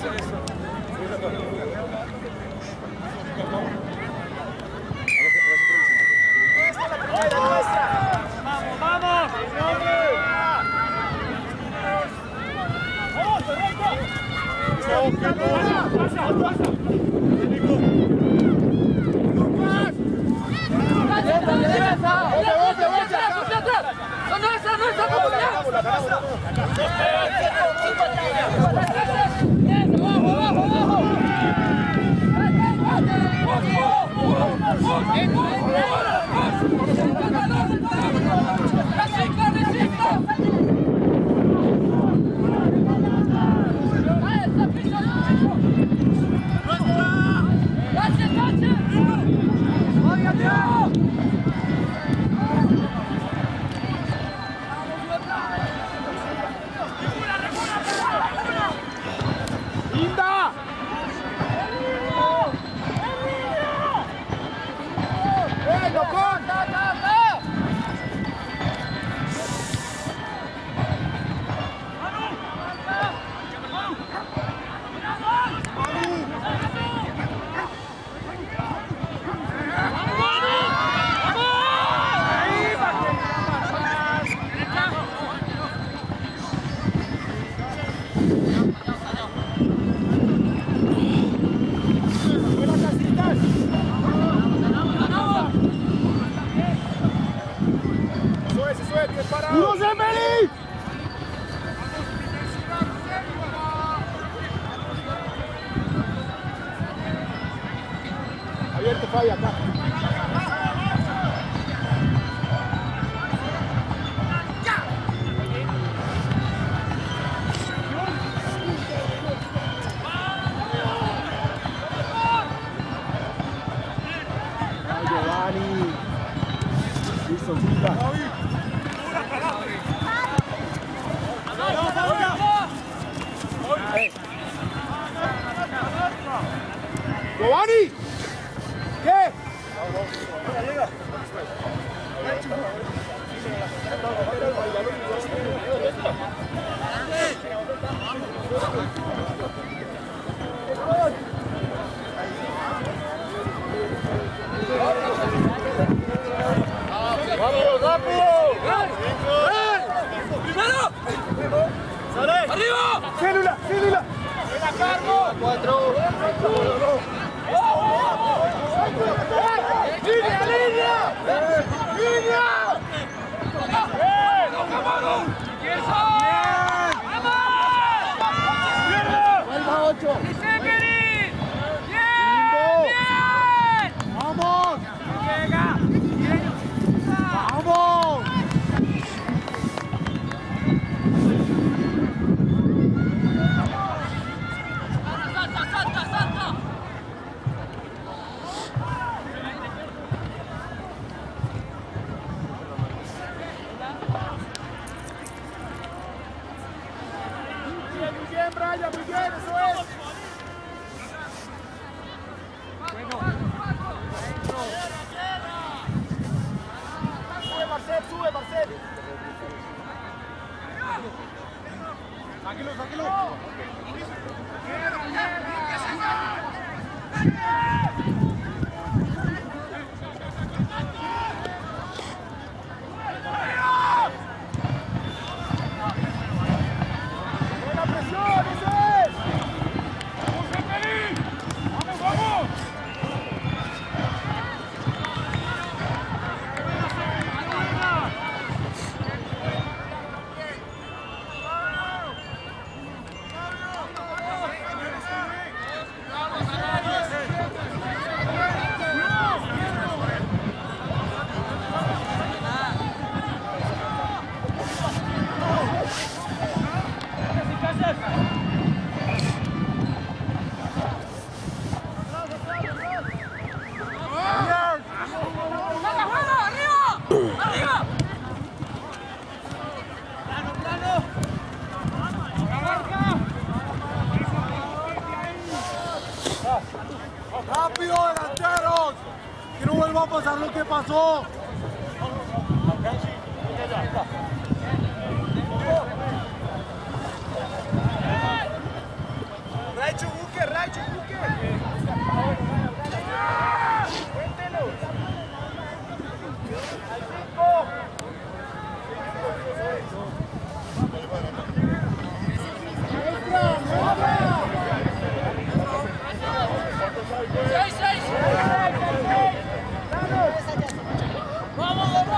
Abierto, Fabi, acá. Giovanni. Listo, Silva. Giovanni. ¿Qué? ¡Vamos, rápido! ¡Primero! ¡Sale! ¡Arriba! ¡Célula! ¡Célula! ¡Ven a cargo! ¡Cuatro! ¡Línea, línea! ¡Línea! ¡No, cabrón! ¡Eso! ¡Vamos! ¡Vuelva 8! ¡Bien! ¡Bien! ¡Vamos! ¡Llega! ¡Vamos! Muy bien, Brian, muy bien, eso es. Sube, Marcel, sube, Marcel. Sáquelo, sáquelo. Buena presión, eso es. ¡Vamos, Emery! ¡Vamos, vamos! ¡Rápido, delanteros! ¡Que no vuelva a pasar lo que pasó! ¡Recho!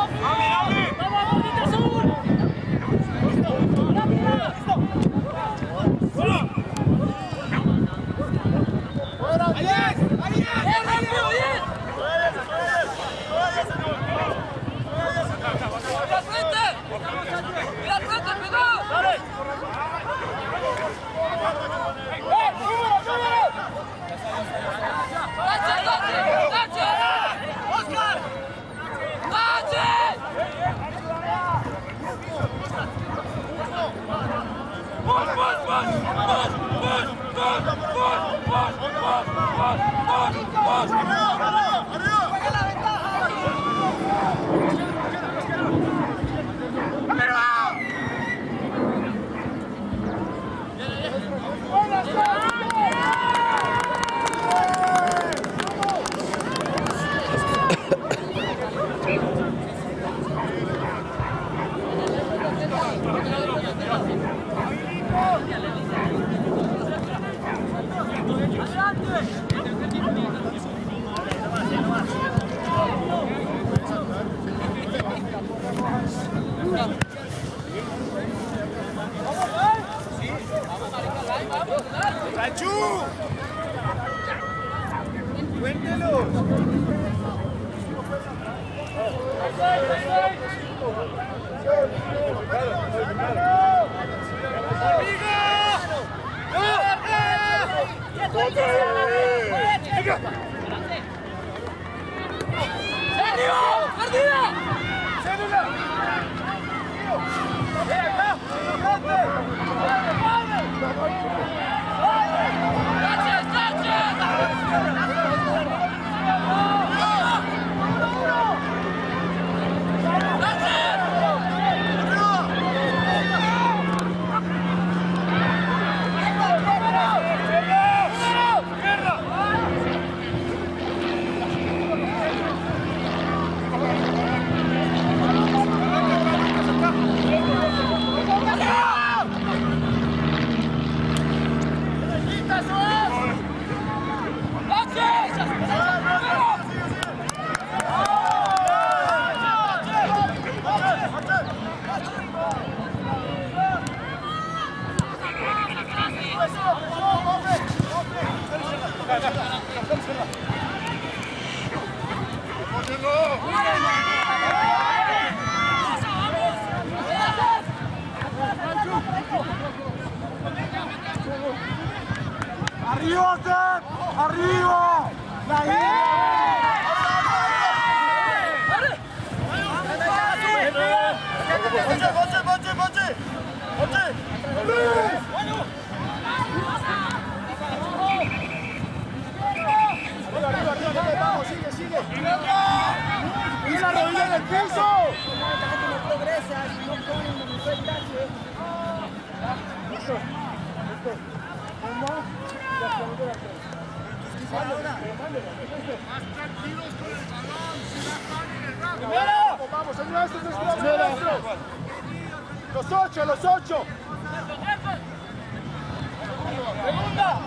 ¡Arriba, Seth! ¡Arriba! ¡La ¡Sigue! ¡Y la rodilla en el piso! No progresa, no ponen en el tache. Listo. Más tranquilos con el balón, si la están en el rango. Vamos, es nuestro. Los 8. Segunda.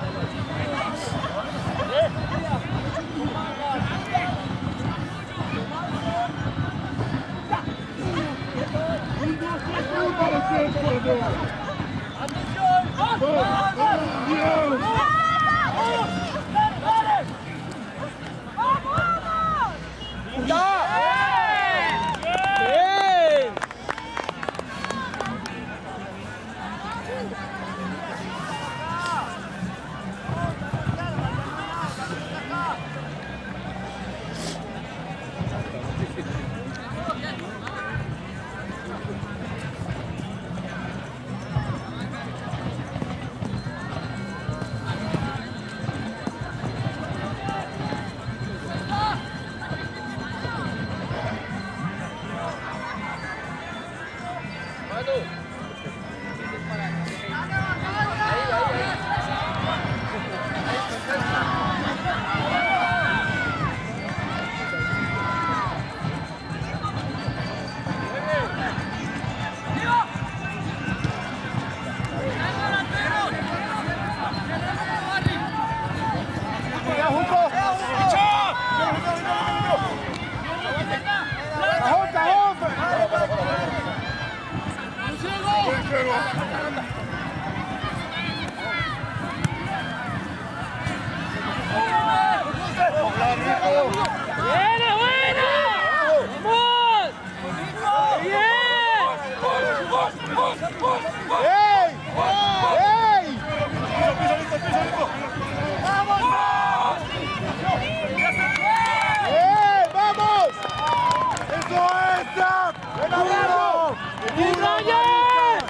¡Cajón! ¡Buena, buena! ¡Vamos! ¡Bien! ¡Ey! ¡Ey! ¡Vamos! ¡Ey! ¡Vamos! ¡Eso es! ¡Ven a verlo! ¡Bien, Ryan!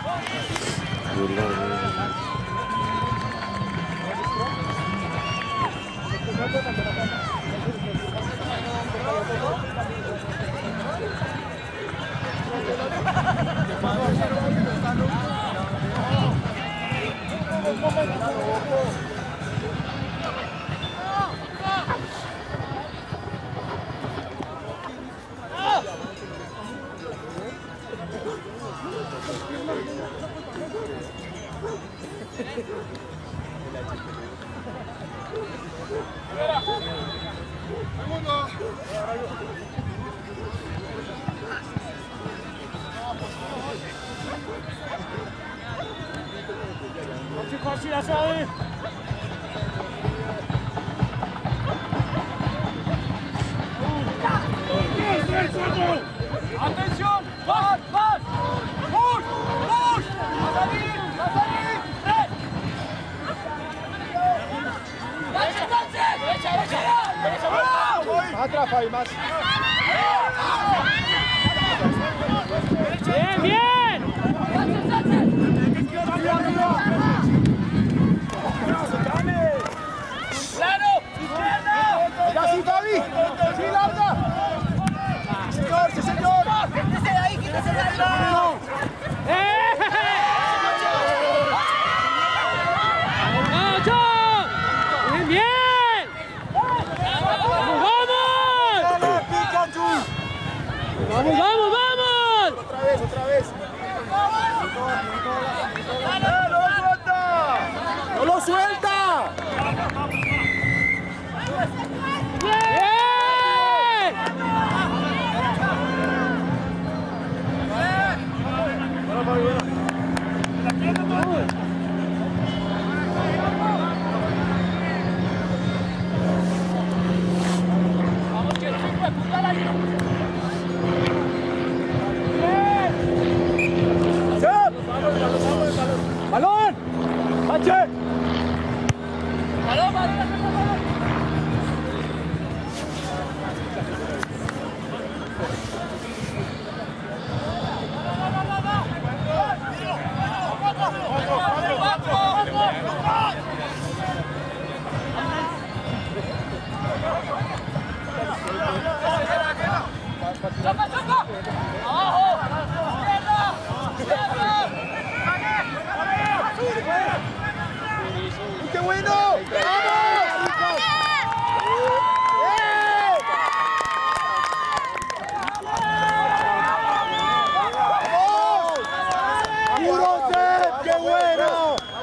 ¡Atención! ¡Vas! ¡Vas! ¡Push! ¡Push! ¡A salir! ¡A salir! ¡Tres! ¡Derecha, Sánchez! ¡Derecha, derecha! Atrás, Fabi, más. ¡Bien, bien! ¡Sánchez, Sánchez! ¡Claro! ¡Izquierda! ¡Ya sí, Fabi! ¡Sí, larga! ¡Señor, sí, señor! Quítese de ahí, quítese de ahí. ¡Ocho! ¡Bien, bien! ¡Vamos! ¡Dale, Pikachu! ¡Vamos, vamos, vamos! Otra vez, otra vez. ¡No lo suelta! ¡No lo suelta! ¡Bien! Vamos, que no se puede apuntar ahí. ¡Balón! ¡Sánchez! ¡Balón, balón! ¡Choca, choca! ¡Abajo! ¡Izquierda! ¡Izquierda! ¡Qué bueno! ¡Vamos! ¡Qué bueno!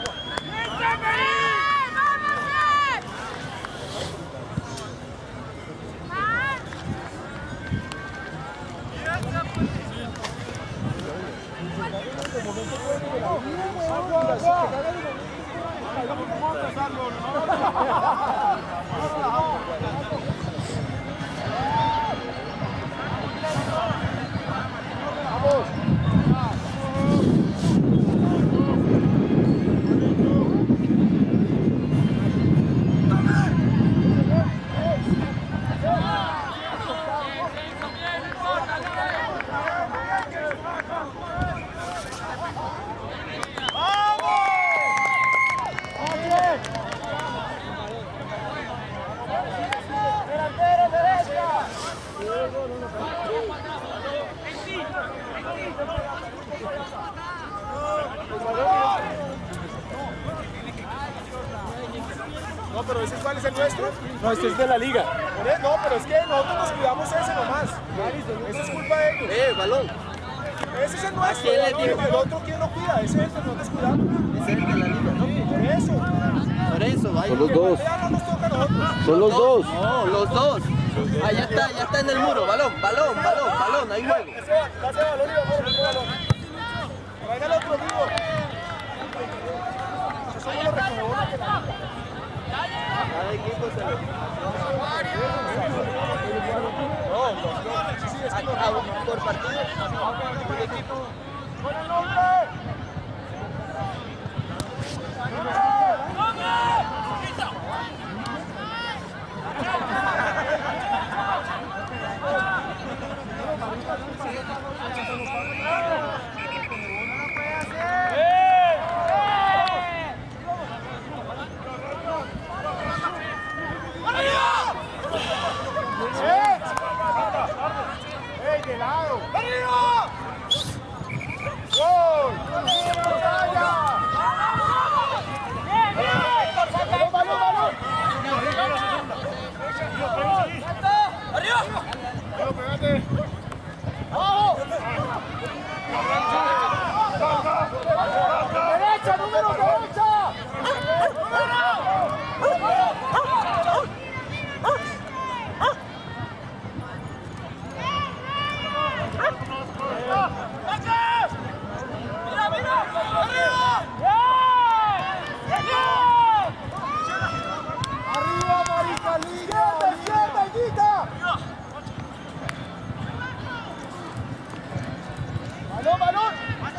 No, pero ¿ese cuál es el nuestro? No, este es de la liga. No, pero es que nosotros nos cuidamos ese nomás. Eso es culpa de ellos. Balón. Ese es el nuestro. El otro, ¿quién lo cuida? Ese es el que nosotros cuidamos. Ese es de la liga, ¿no? Por eso. Por eso, vaya. Son los dos. Ya no nos toca a nosotros. Son los dos. No, los dos. Ah, ya está en el muro. Balón, hay juego. Ese balón y vamos a ese balón. Traigan el otro, amigo. somos los recomendados de la liga. Cada equipo se lo... por partido. Un equipo. ¡Con el nombre! ¡Ey, de lado! ¡Arriba! ¡Gol! ¡Batalla! ¡Balón, balón, balón! ¡Arriba! ¡Pégate! ¡Abajo! ¡Derecha, número derecha! ¡Arriba, Marica Liga! ¡Izquierda, Guita! ¡Balón, balón!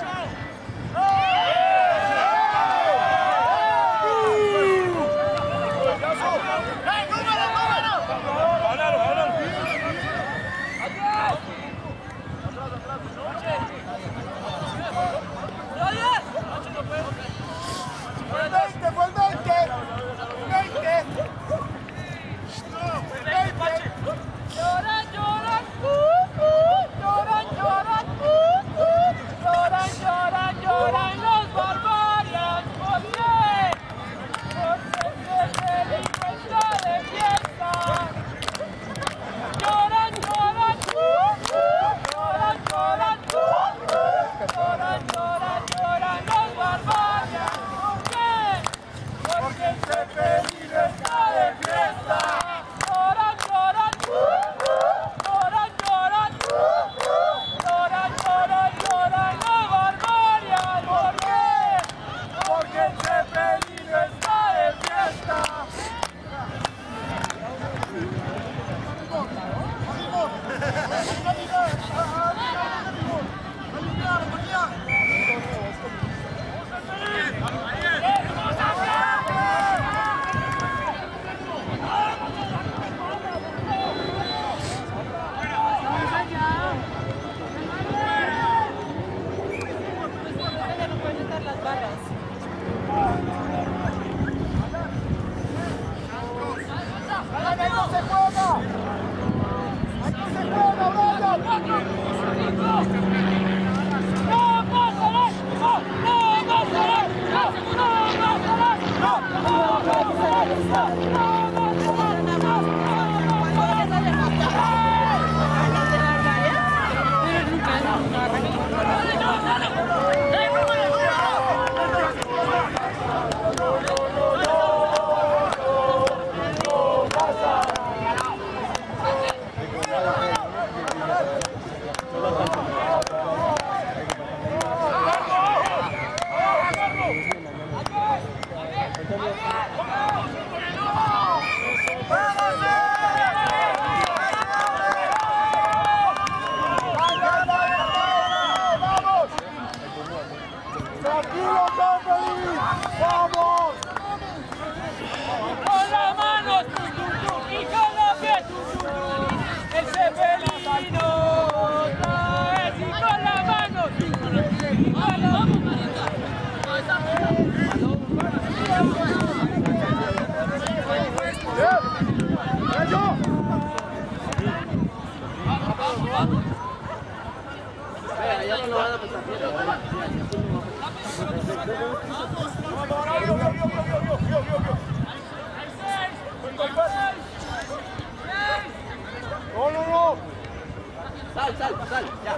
Sal, ya.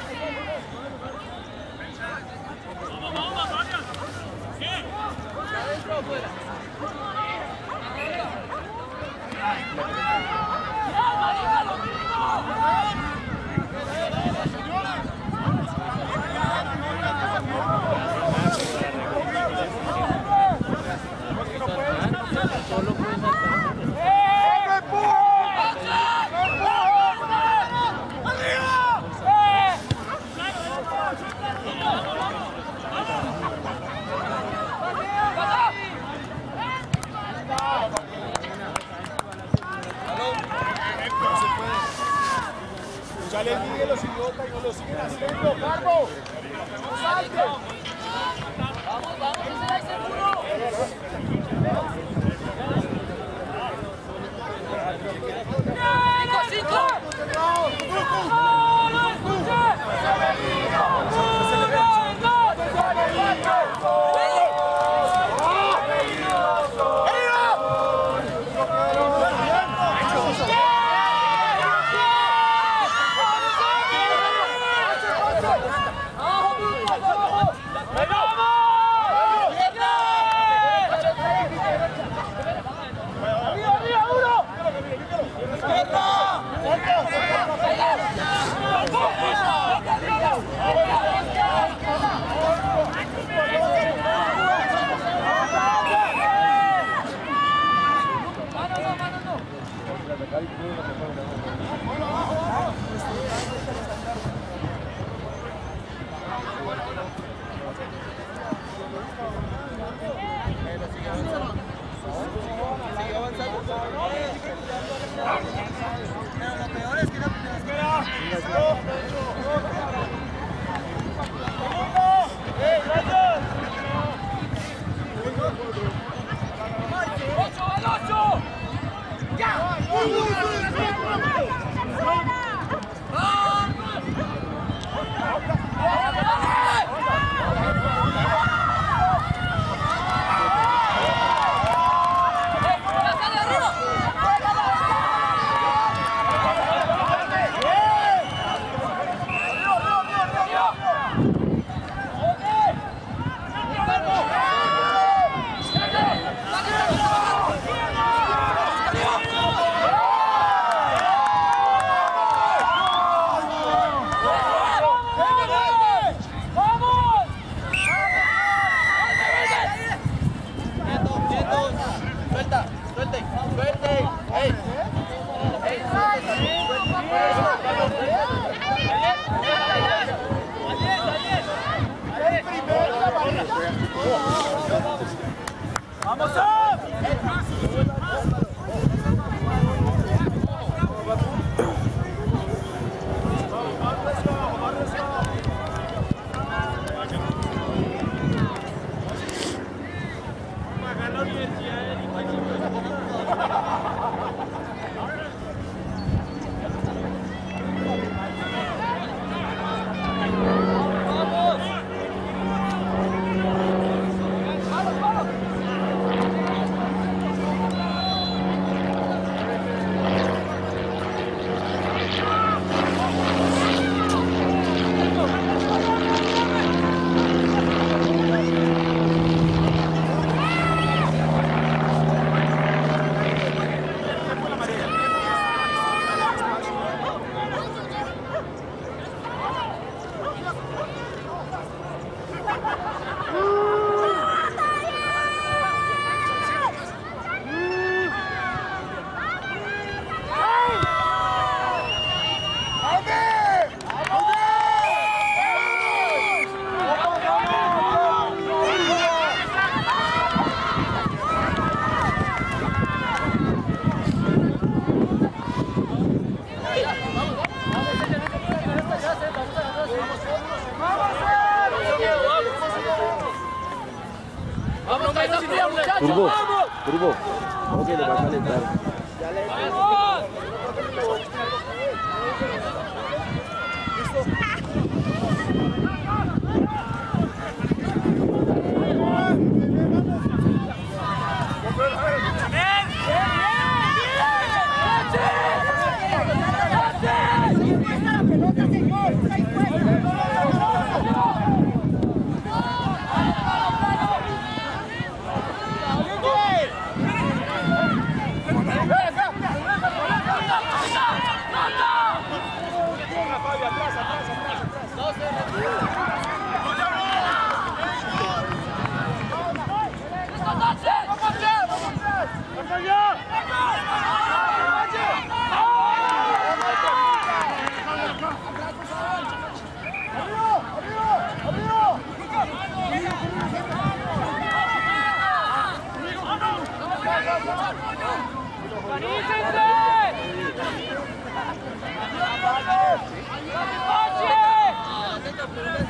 ¿Adentro o fuera? equipo. No salte. Vamos, ese es seguro. ¡Cinco! ¡No lo escuché! Turbo, Turbo, ¿cómo que le va a calentar? ¡Vamos!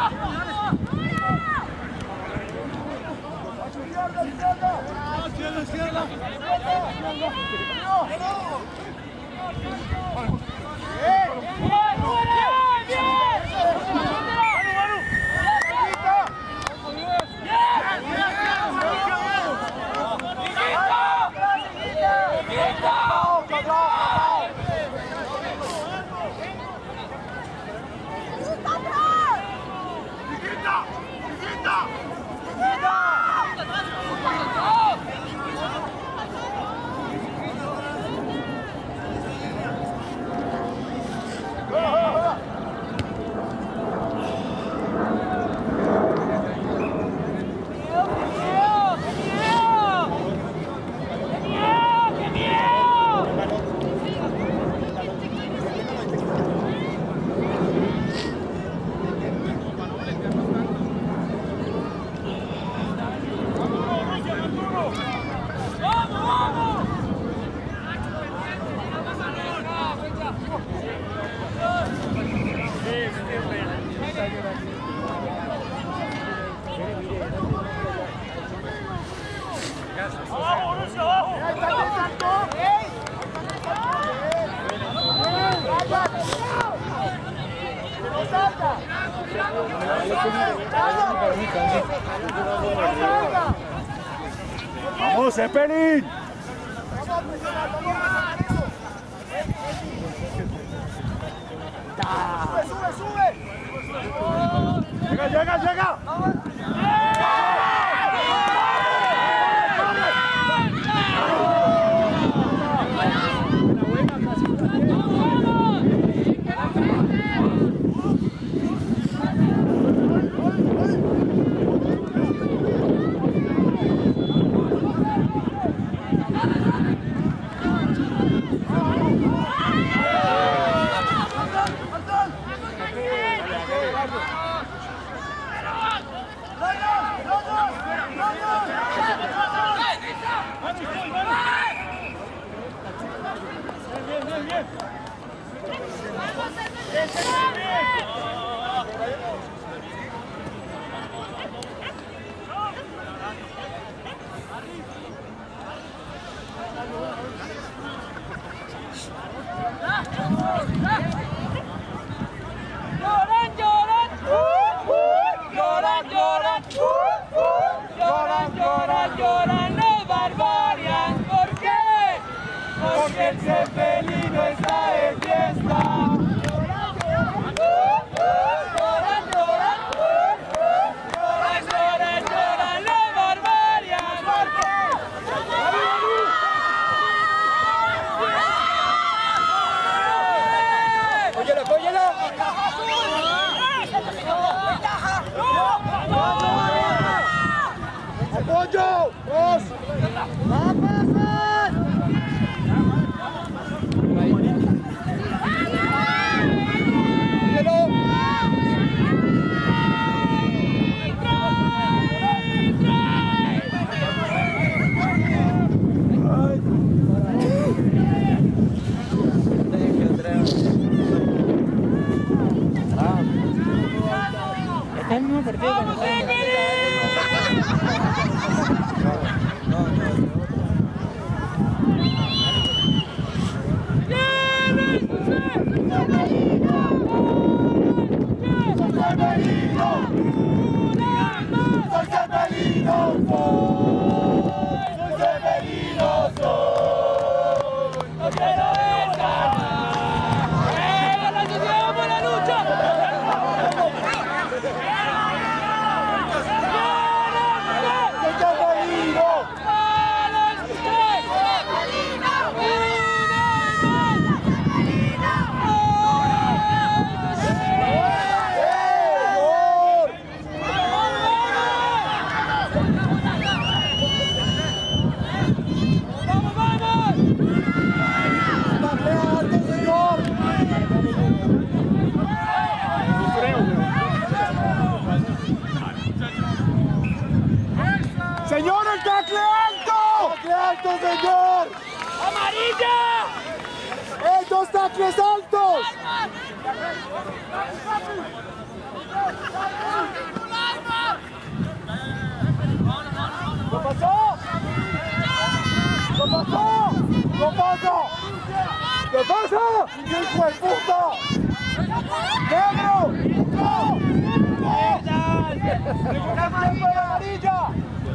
¡Vamos, Zeppelin! ¡Sube! ¡Llega! Lloran los Barbarians. ¿Por qué? Porque el Zeppelino está de fiesta. Lloran los Barbarians. ¿Por qué? ¡Apóyalo! ¡Apoyo! ¡Dos! Está el mismo partido que nosotros. ¡Señor, el tacle alto! ¡Tacle alto, señor! ¡Amarilla! ¡Dos tacles altos! ¡Amarilla!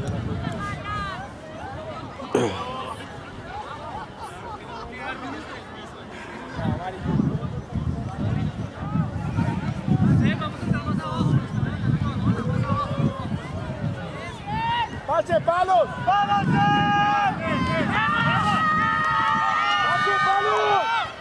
¡Pase, palos! ¡Palos! ¡Pase, palos!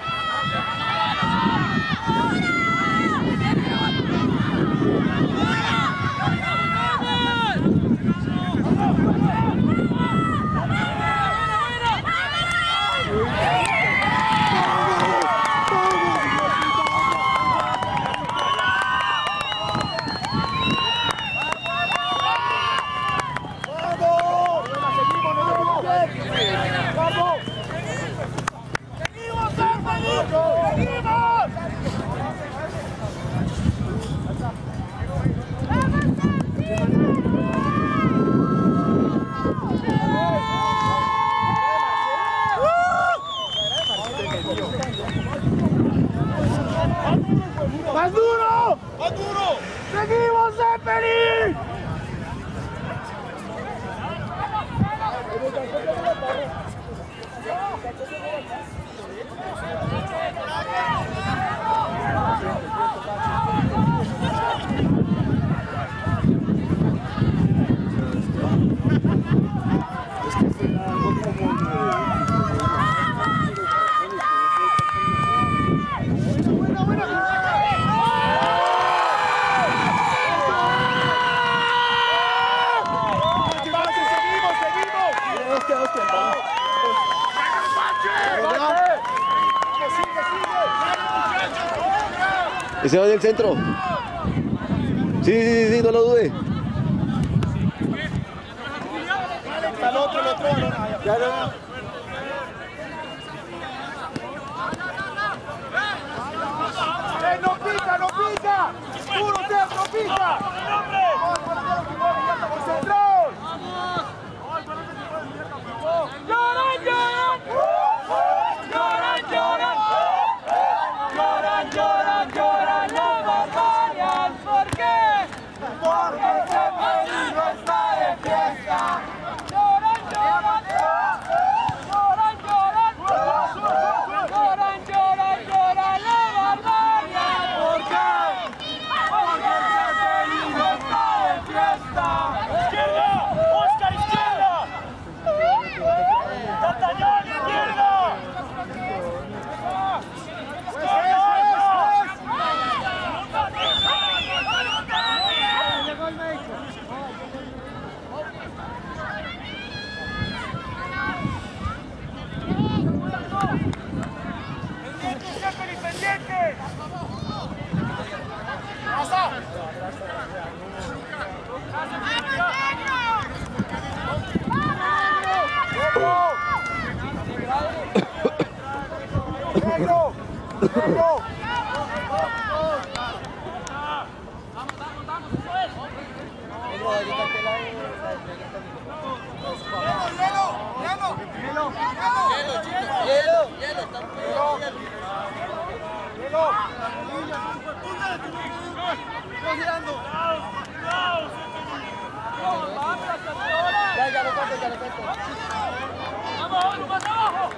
¡Más duro! ¡Más duro! ¡Seguimos, Zeppelin! Ese va en el centro. Sí, no lo dude. Está el otro. Ya no. ¡No pica! ¡Duro, no pica! ¡Concentrados! Lloran los Barbarians. ¿Por qué? Porque Zeppelin no está de fiesta. Lloran los Barbarians. ¿Por qué? Porque Zeppelin no está de fiesta. ¡Izquierda! ¡Oscar, izquierda! ¡D'Artagnan, izquierda! ¡Pendiente! ¡Pasa! ¡Negro! ¡Negro! Ya lo cuento. ¡Vamos, más abajo!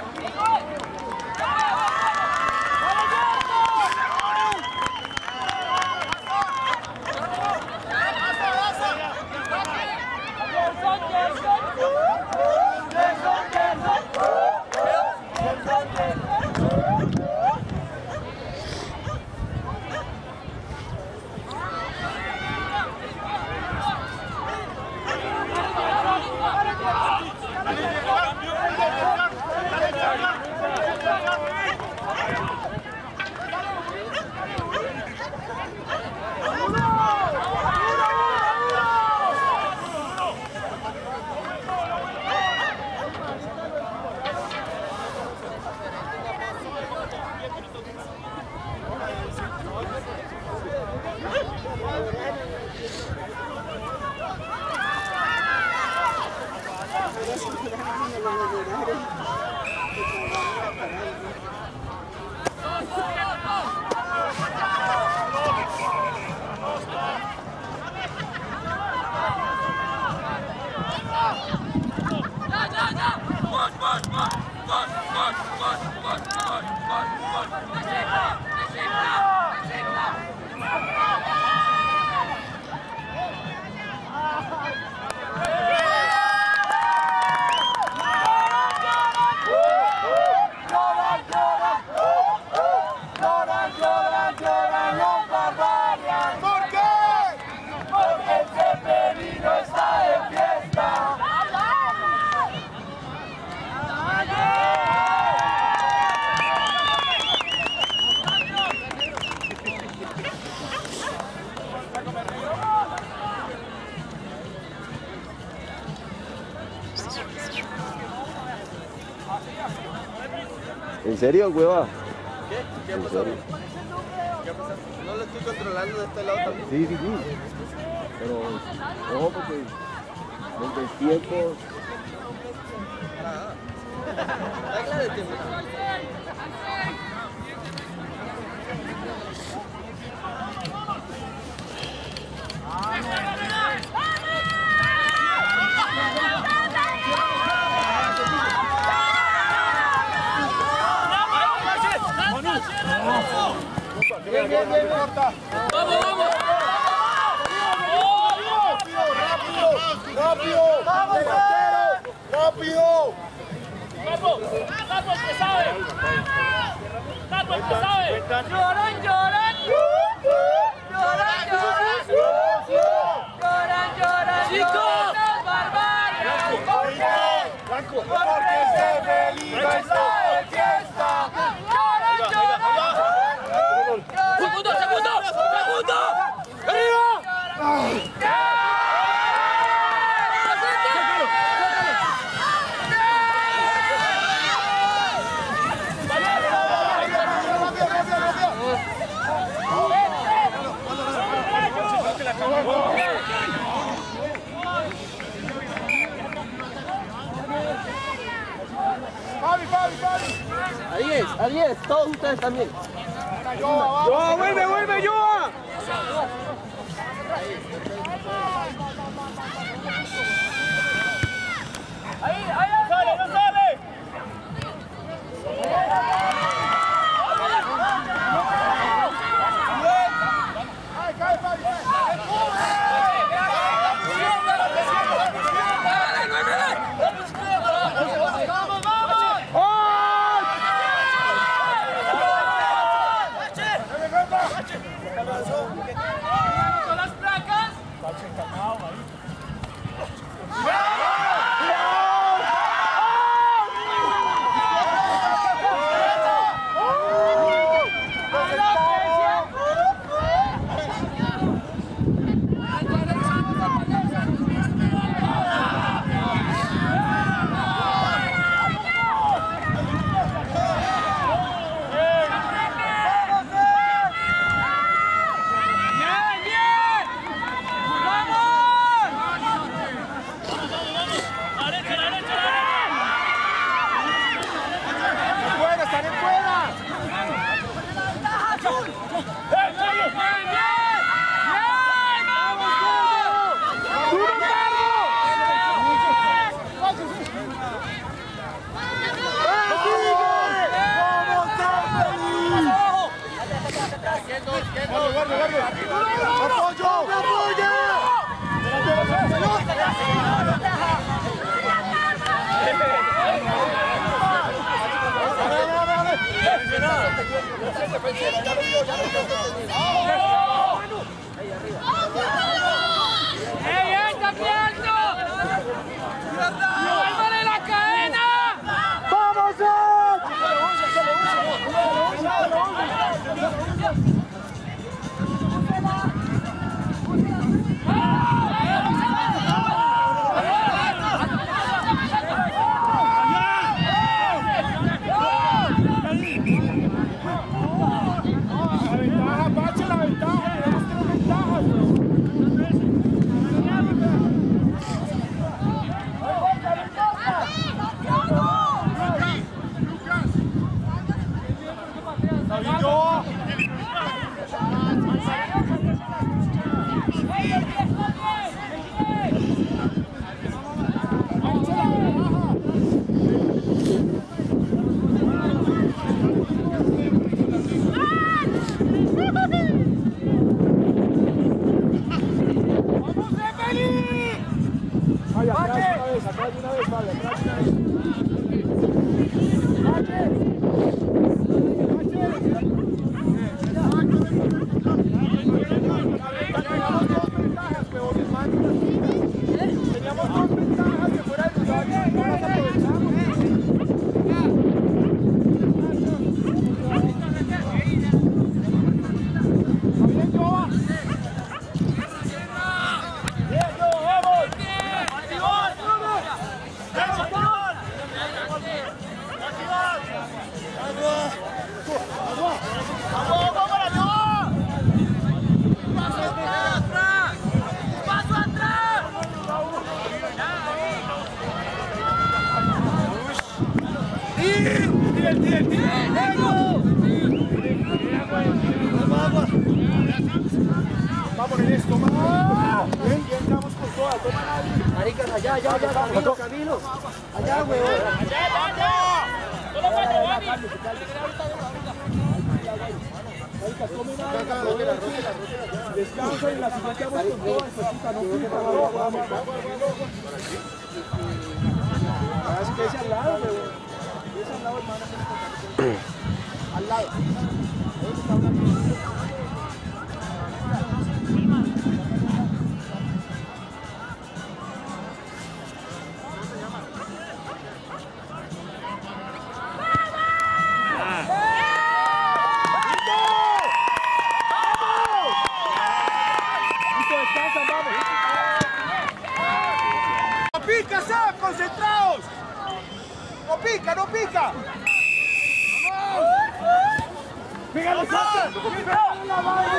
¿En serio, hueva? ¿Qué ¿En pasó? serio? No lo estoy controlando de este lado también. Sí, sí, sí. Pero, ojo, porque desde el tiempo... Regla de tiempo. Bien, bien, bien, corta. ¡Vamos, vamos! ¡Rápido! ¡Vamos, delantero! ¡Rápido! ¡Capo! ¡Capo, el que sabe! ¡Capo, el que sabe! ¡Lloran, lloran! ¡Lloran, lloran! ¡Lloran, lloran! ¡Chicos! ¡Barbarie! Blanco, porque se me liga esta fiesta. ¡Lloran, lloran! ¡Segundo, segundo! ¡Segundo! A 10, todos ustedes también. ¡Joa, vuelve, vuelve, Joa! ¡Ahí, ahí! ¡No sale, no sale! ¡Cae, Fabi! ¡Vamos, vamos! ¡Con las placas! La ventaja, Pache, la ventaja. toma. Bien, entramos con toda, toma nadie. Maricas, allá, Camilo. Allá, huevón. Allá. Solo cuatro, Bobby. Maricas, tomen nadie. Descansa y la siguiente vamos con toda. No pica, vamos. Es que ese al lado, huevón. Ese al lado, hermano. Al lado. ¡No pica, Sam! ¡Concentrados! ¡No pica, no pica! ¡Vamos! ¡Pégale, Sam! ¡Pégale la mano!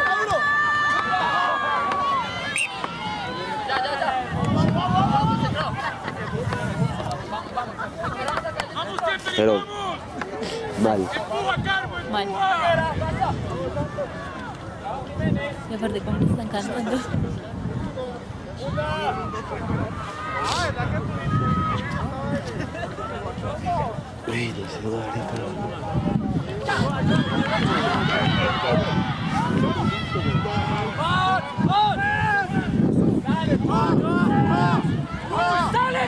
Pero mal. Mal. Y aparte, ¿cómo les están cantando? Uy, no se lo daré, ¡Sale!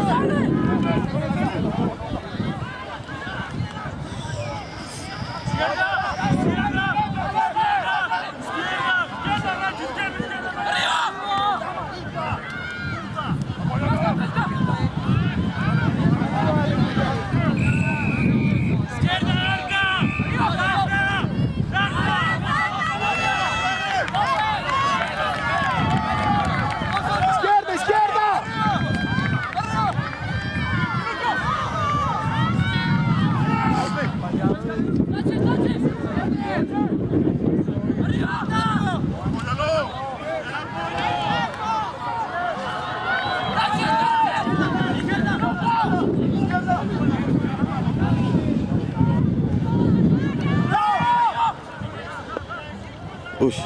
Uy.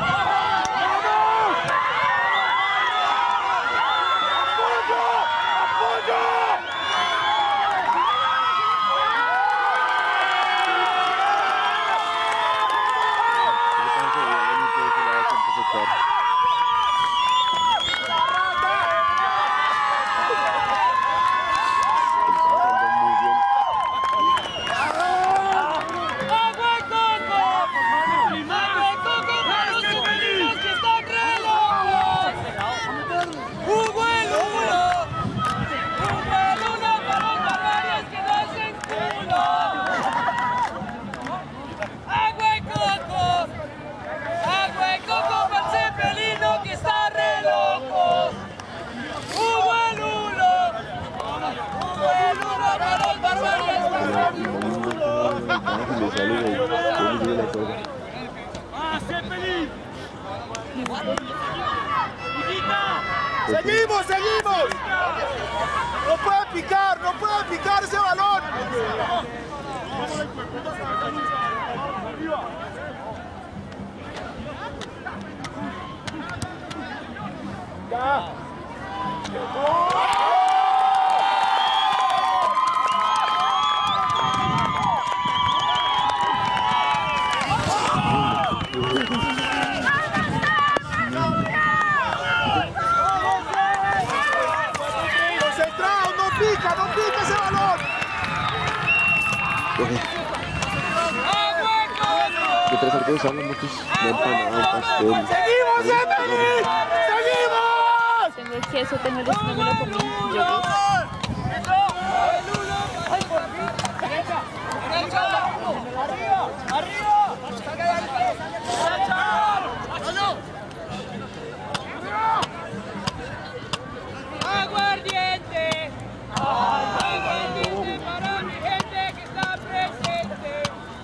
¡Seguimos, seguimos! ¡No puede picar ese balón! ¡Ya! ¡Concentrado! ¡No pica ese balón! De tres arcos hablan muchos de empanada, pastel. ¡Seguimos, Emily! ¡Seguimos! Tengo el queso, tengo el queso, no me lo comí. Yo ¡Aguardiente! ¡Aguardiente para mi gente que está presente!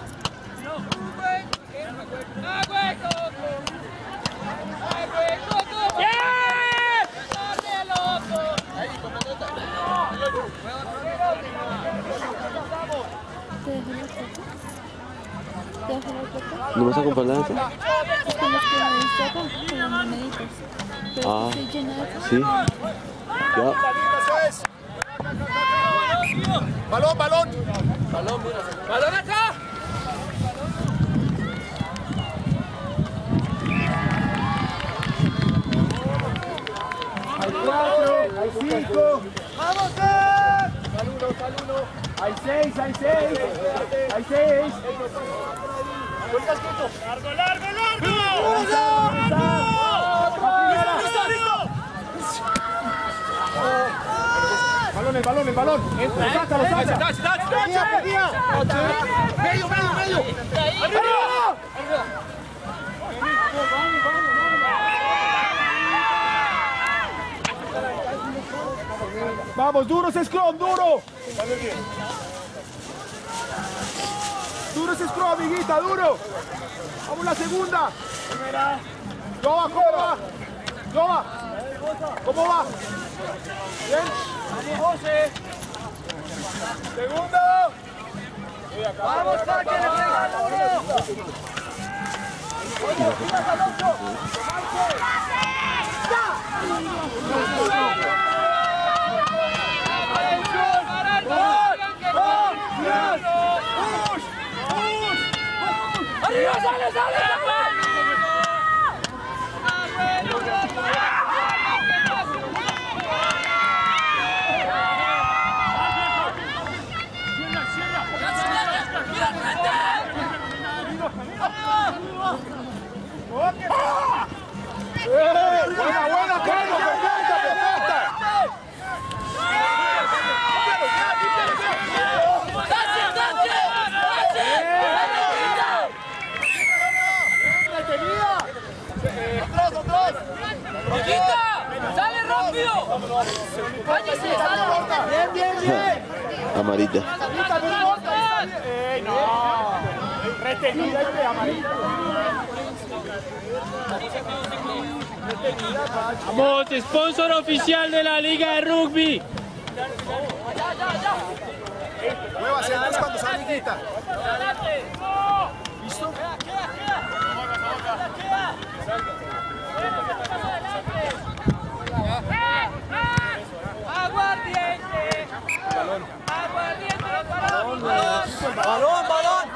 ¡Agua de coco! ¡Agua de coco! ¡Yes! ¡Dale, loco! ¿Te dejo la foto? ¿Te dejo la foto? ¿No vas a comprar la neta? Es con los que me diste acá, con la mía. moneditas. Pero Ah. estoy llena de cosas. Sí. Ya. Eso es. Balón, balón. ¡Balón acá! Hay 4, hay 5. ¡Vamos, Sal 1. Hay 6, hay 6. Hay 6. ¡Largo, largo, largo! ¡Listo, listo! Balón, el balón, el balón. Sácalo, sácalo. Medio, medio, medio. ¡Arriba! Vamos, duro ese scrum, duro. Duro ese scrum, amiguita, duro. Vamos la segunda. Jova, ¿cómo va? Jova, ¿cómo va? Bien. Segundo. Vamos, Paque, le pega duro. Oye, sigas al 8. ¡Arriba, sale, sale! Buena, buena, Carlos, perfecta, perfecta. ¡Atrás! ¡Roquita! ¡Sale rápido! ¡Váyase! Bien, bien, bien. Amarilla. No. Retenida y amarilla. Vamos, sponsor oficial de la Liga de Rugby. Muévase antes cuando sale amiguita. ¿Listo? ¡Aguardiente! ¡Aguardiente! Balón, balón.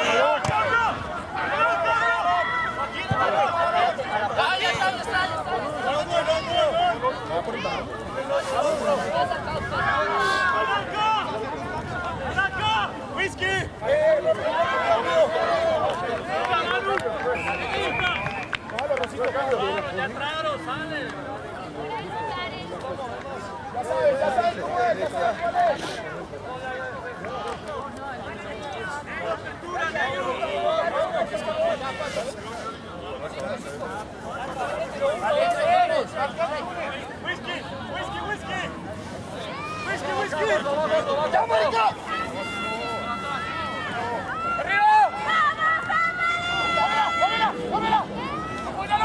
¡Whisky! Ya sabes cómo es, ya sabes cuál es. Whisky! ¡Ya, marica! ¡Dámela! ¡Apóyalo!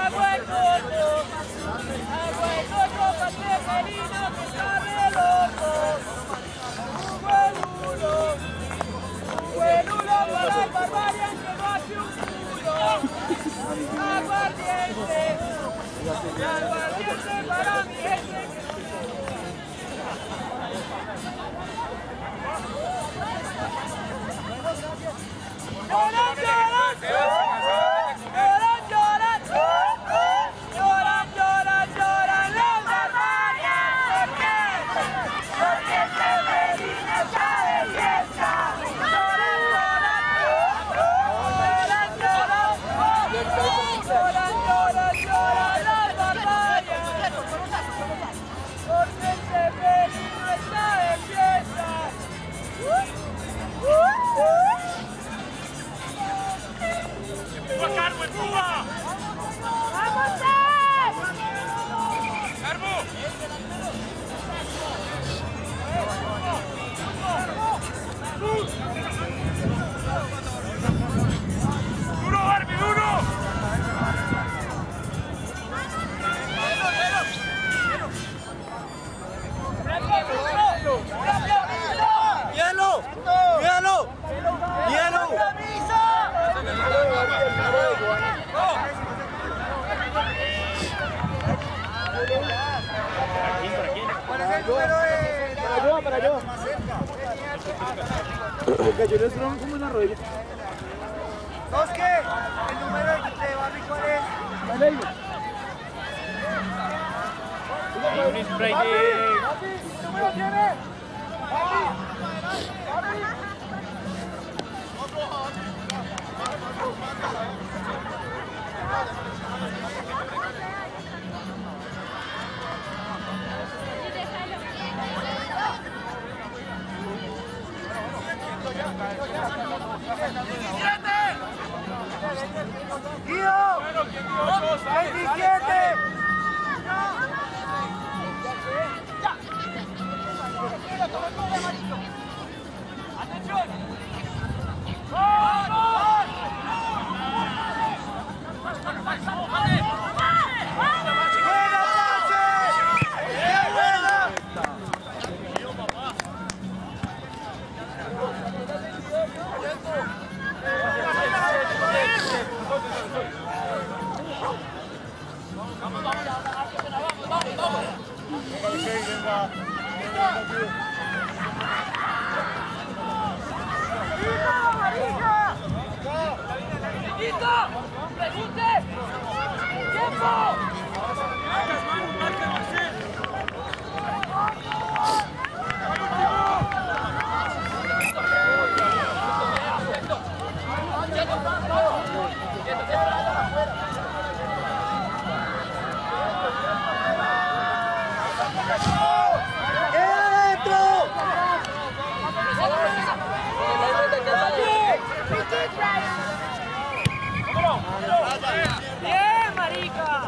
¡Bien, marica!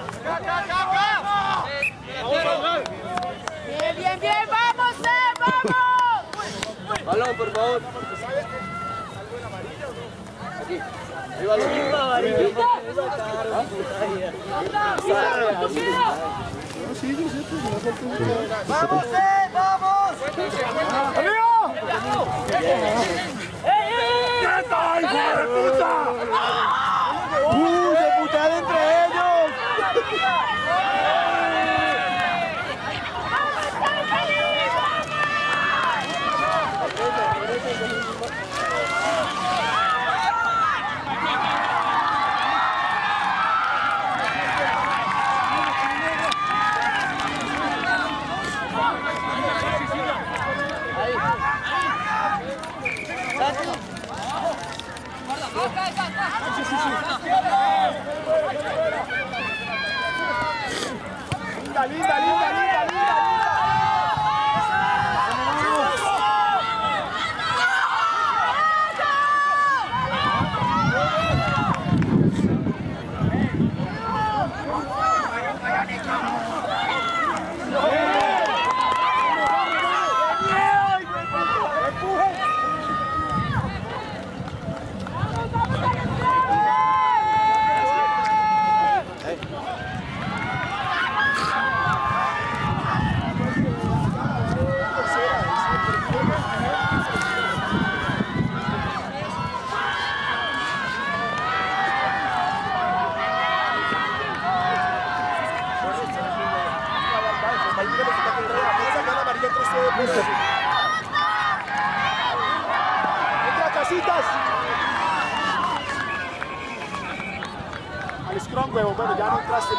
¡Bien, bien, bien! ¡Vamos, vamos! Balón, por favor. Aquí. Ahí va el balón. ¡Vamos, vamos! ¡Amigo! ¡Quieta, hijo de puta! ¡Se putean entre ellos! Entra Casitas. Al scrum, huevo. Bueno, ya no entraste.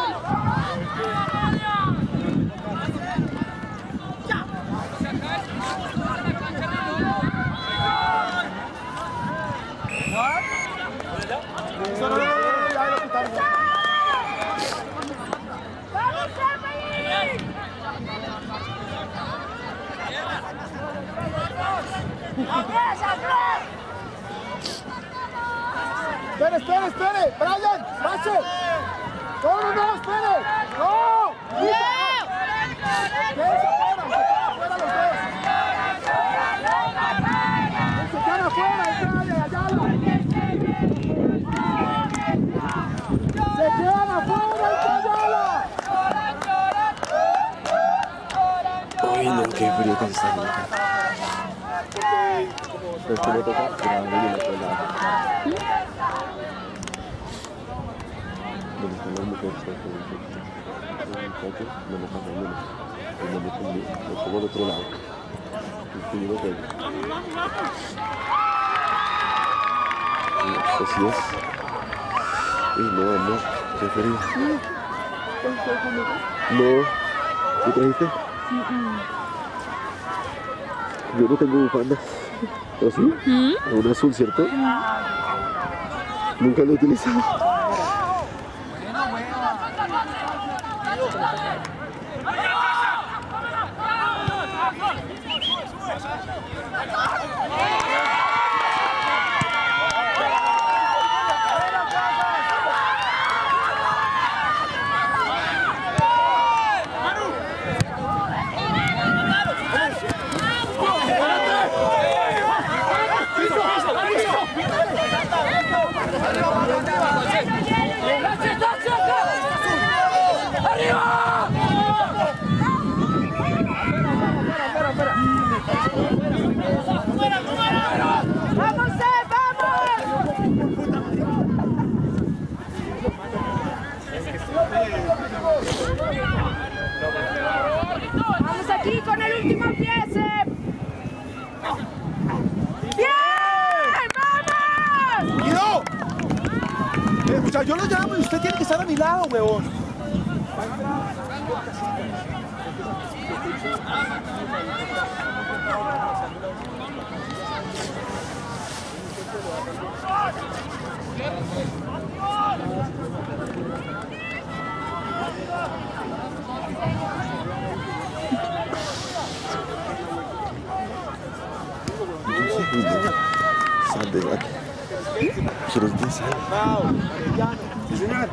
No, ya lo quitaron. Espere, Brian, pase. No, espere. No. Fuera los dos. Se quedan afuera, Ayala. Se quedan afuera, Ayala. Uy, no, qué frío que se está haciendo. Pues que me toca tirar de la escuela. Donde están las mujeres, los muchachos, no los hacen menos. Los pongo de otro lado. Y digo que... Así es. Uy, no, amor, qué frío. No. ¿Qué trajiste? Yo no tengo bufandas. ¿O sí? Un azul, ¿cierto? Nunca lo he utilizado. Vamos aquí con el último pie. ¡Bien! ¡Vamos! ¡Guido! O sea, yo lo llamo y usted tiene que estar a mi lado, huevón. Sal de aquí. ¿Quieres de sal? Sí, señor.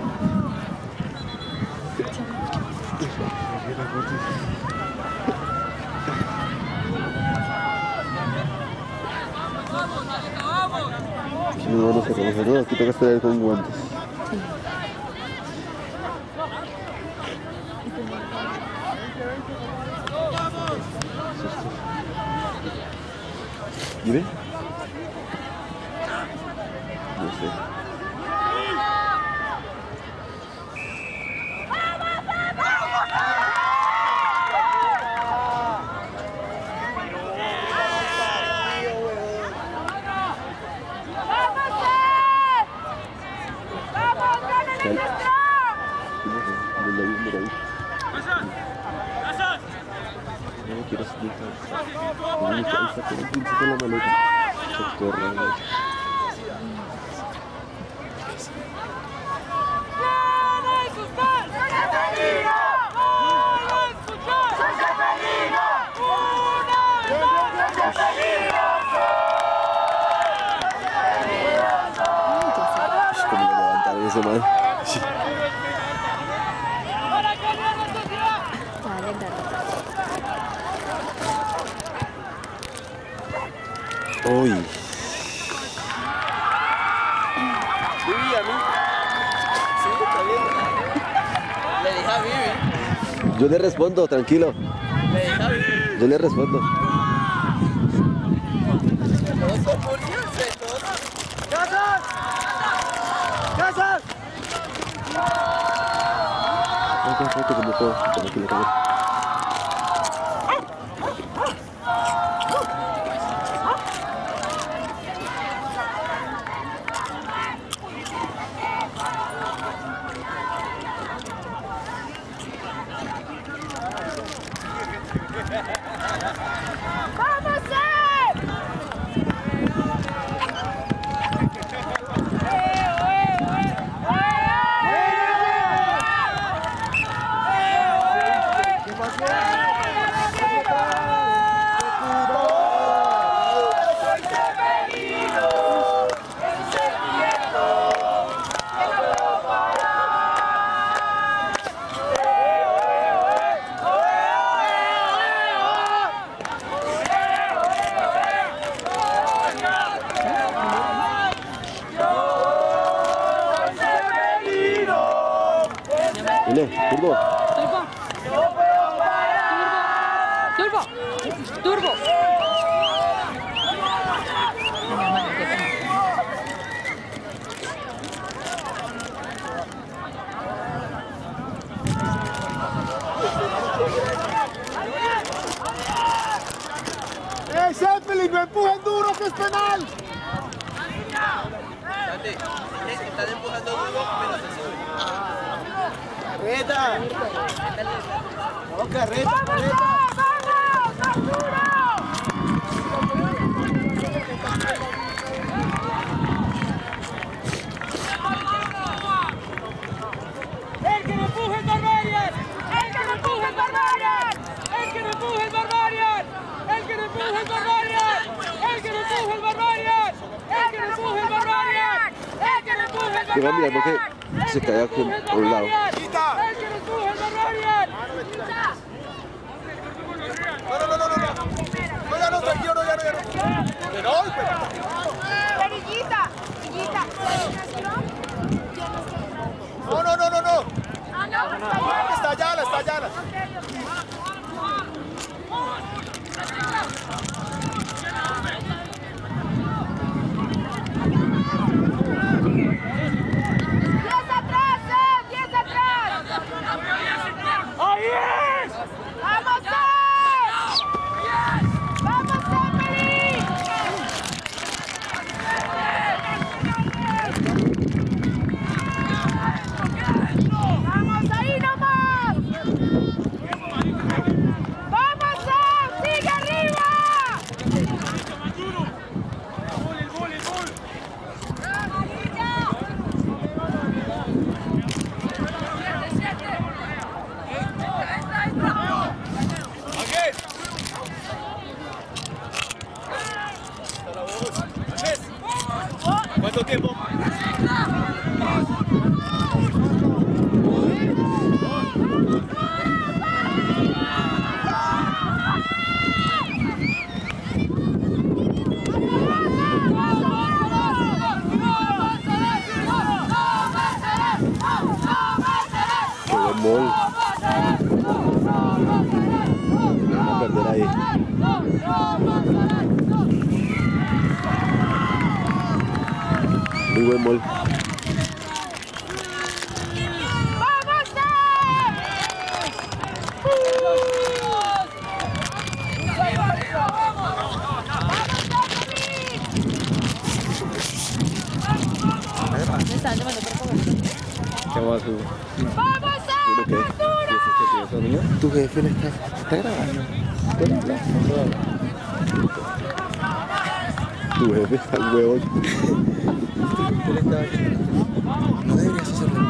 Aquí nos vamos a reconocer, ¿no? Aquí toca esperar con guantes. ¿Mire? No sé. No quiero explicar. Está con un pincito en la maleta. Se corre. ¿Cómo le levantaron ese man? Sí. Uy. Uy, a mí. Sí, está bien. Le dije a Vivi. Yo le respondo, tranquilo. Le dije a Vivi. Yo le respondo. Todos son muriéndose, todos. ¡Casas! ¡Casas! Tranquilo, tranquilo. Dile, Turbo. Turbo. Turbo. Zeppelin, no empujen duro que es penal. Están empujando duro, pero se sube. ¡Carreta! ¡No, carreta, carreta! ¡Vamos, Arturo! ¡El que no empuje el Barbarian! ¡El que no empuje el Barbarian! ¡El que no empuje el Barbarian! ¡El que no empuje el Barbarian! ¡El que no empuje el Barbarian! ¡El que no empuje el Barbarian! ¡El que no empuje el Barbarian! Que va mirando que se cae aquí por un lado. ¡El que no empuje el Barbarian! No, ya no, tranquilo, no, ya no. Pero, Perillita. Perillita. no. Ah, no. Está Ayala. ¡10 atrás! ¡Ahí es! ¡Vamos, ¡vamos, Zeppelin! ¡Vamos, ahí nomás! ¡Vamos, sigue arriba! ¿Cuánto tiempo? Mol. Van a perder ahí. Muy buen mol. ¿Qué va tú? ¡Vamos, Arturo! Tu jefe le está grabando. Tu jefe está el huevo. No deberías hacerlo.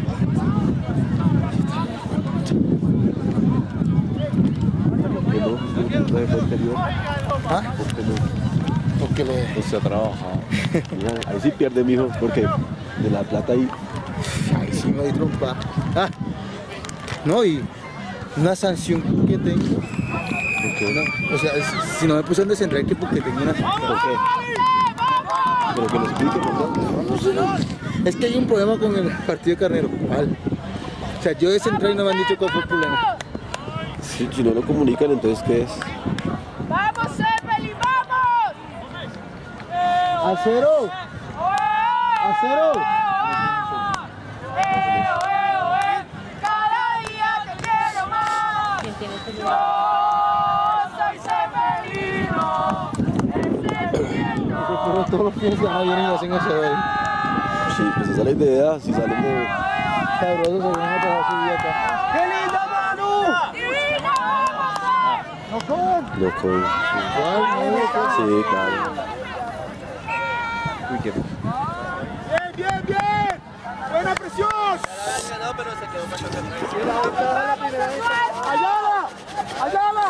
¿Por qué no? ¿No fue anterior? ¿Ah? ¿Por qué no? Porque le... No se ha trabajado. Mira, ahí sí pierde, mijo, porque de la plata ahí. Ay, sí me di trompa. Ah, no, y una sanción que tengo. No, o sea, si no me puse a descentrar, que porque tengo una... ¿Por qué? Pero que lo explique, ¿no? Es que hay un problema con el partido de Carnero. ¿Cuál? O sea, yo descentré y no me han dicho cuál fue el problema. Sí, si no lo comunican, entonces ¿qué es? ¡Vamos, Zeppelin, vamos! ¡A cero! ¡A cero! ¡Cada día te quiero más! ¿Quién tiene este libro? ¡Soy Zeppelino! Todos los fines de semana vienen y hacen eso hoy. Sí, pues esa es la idea, si salen de... Sabroso, se vienen a pagar su vida acá. ¡Qué linda, Manu! ¡Divina, vamos! ¡No con! Loco. Sí, claro. Uy, qué... ¡Bien! ¡Buena presión! No, pero se quedó para chocar. ¡Ayala!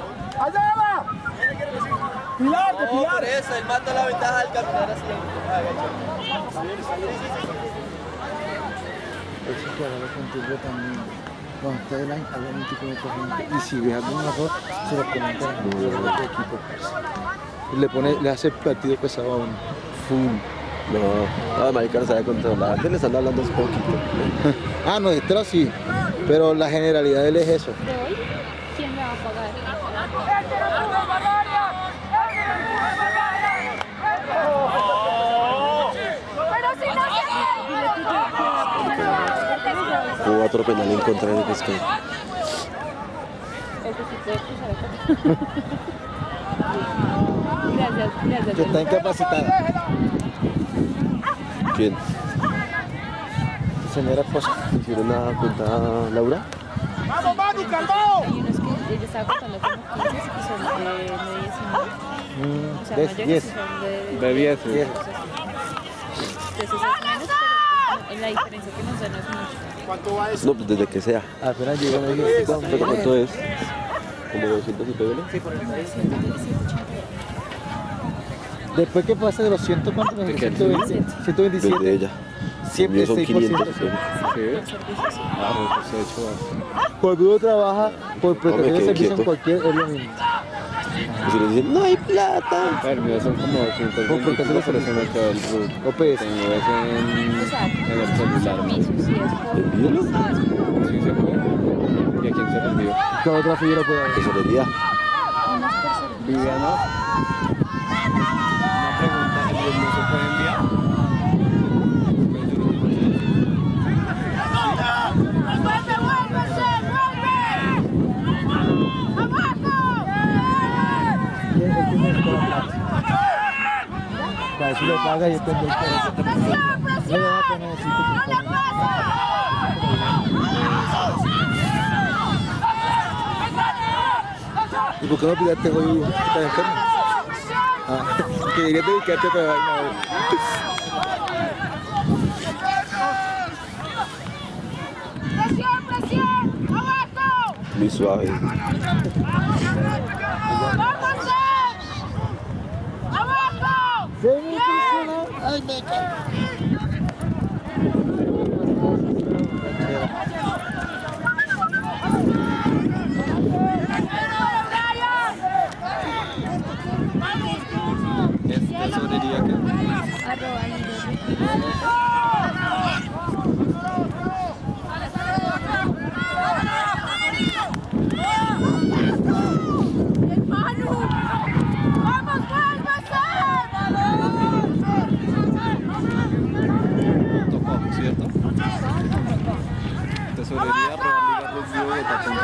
¡Pilar! No, por eso, él mata la ventaja al caminar así. Eso que ahora lo contigo también. Cuando está delante, obviamente con otra gente. Y si ves algún error, se lo comenta al otro equipo. Pues. Le hace el partido pesado a uno. Fum. No, marica no sabe controlar. Antes les están hablando un poquito. Ah, no, detrás sí. Pero la generalidad de él es eso. ¿De hoy? ¿Quién me va a pagar? Pero si no Hubo otro penal en contra del Pescado. Eso sí puede cruzar acá. Gracias, gracias. Que está incapacitada. ¿Quién? Señora esposa. ¿Hicieron la cuenta Laura? ¡Vamos, Manu, calmado! Hay unos que ella estaba contando como 15 y son de 19. O sea, De mayores y 10. son de De 10. Entonces es menos, pero en la diferencia que nos da no es mucho. ¿Cuánto va eso? No, pues desde que sea. Apenas llegó me dijo, ¿Pero cuánto es? ¿Como 200 y pégale? Sí, por ejemplo, 180. después que pasa de los 100, ¿cuánto me dijo? 120, 127. Desde ella. Siempre Los míos son 500. 6%. Sí. Ah, pues he hecho bastante. Cuando uno trabaja por prestación de quedé servicio en quieto. cualquier, es lo mismo. Y si le dicen, no hay plata. A ver, míos son como 220, pero se me quedó el root. OPS. Tengo ese en el celular, ¿no? Permiso, sí, es por... Envíelo. Sí se puede. ¿Y a quién se lo envío? ¿Qué otra figura puede haber? Tesorería. unas personas. Viviana. Una pregunta, ¿el no se puede enviar? Para eso le paga y yo tengo el perro. No le da que necesito que ¿y por qué no pidaste hoy? ¿Estás enfermo? Ah, que deberías dedicarte a otra vaina. ¡Presión, presión! ¡Abajo! Muy suave. ¡Vamos, Sam! ¡Abajo! Ay, me caí. ¿Es tesorería que? ¡Vamos, vuelve, Sam! Tocó, ¿cierto? Tesorería, robar ligas del vivo de Tacón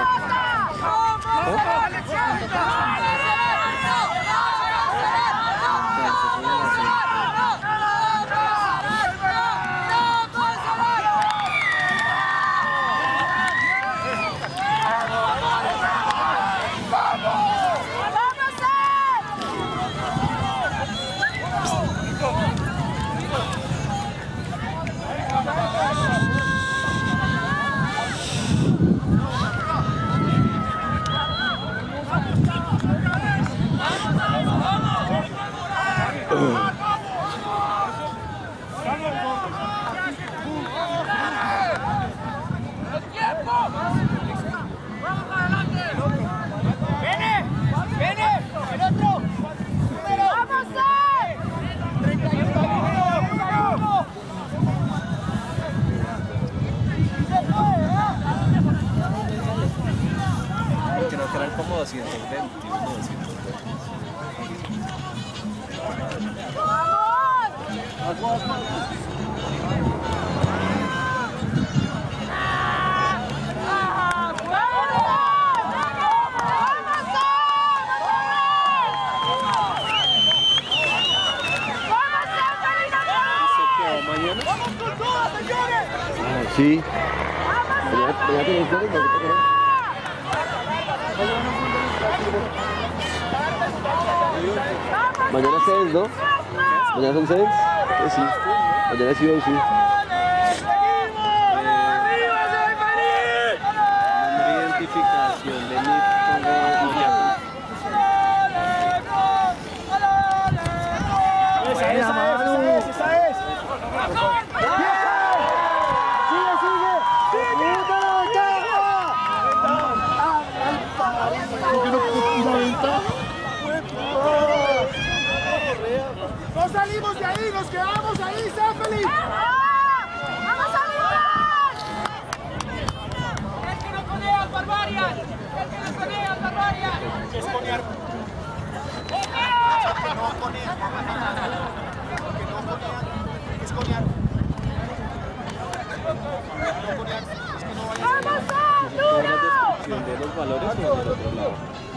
Creo que eran como 221, 220. Sí. Mañana tenemos juegos, mañana 6, ¿no? Mañana son 6. Sí. Mañana sí, hoy sí. Número de identificación de NIF, pongo Yahoo. ¡Esa es! No salimos de ahí, nos quedamos ahí, Zeppelin. De los valores o del otro lado.